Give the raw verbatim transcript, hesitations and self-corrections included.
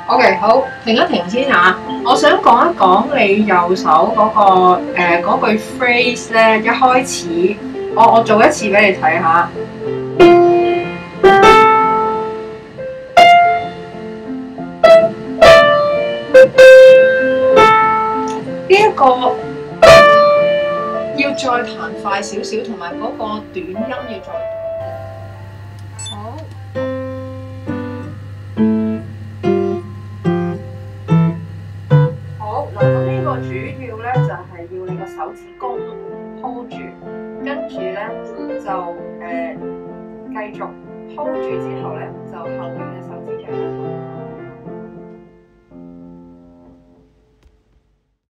OK，好，停一停先嚇。我想講一講你右手嗰、個誒嗰、句 phrase 咧，一開始我我做一次俾你睇下。呢、一個要再彈快少少，同埋嗰個短音要再短啲。好。好嗱，咁呢個主要咧就係、要你個手指公 hold 住，跟住咧就誒、呃、繼續 hold 住之後咧，就後面嘅手指就